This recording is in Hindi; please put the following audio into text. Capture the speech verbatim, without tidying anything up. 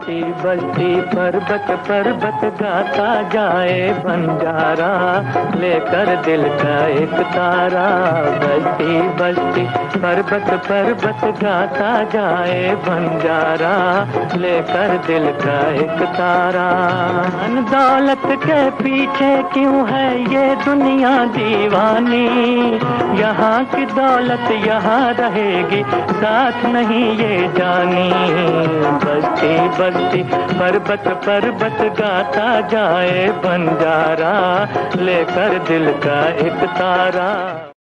बस्ती बस्ती पर्वत पर्वत गाता जाए बंजारा, लेकर दिल का एक तारा। बस्ती बस्ती पर्वत पर्वत गाता जाए बंजारा, लेकर दिल का एक तारा। धन दौलत के पीछे क्यों है ये दुनिया दीवानी, यहाँ की दौलत यहाँ रहेगी, साथ नहीं ये जानी। बस्ती बस्ती पर्वत पर्वत गाता जाए बंजारा, लेकर दिल का एक तारा।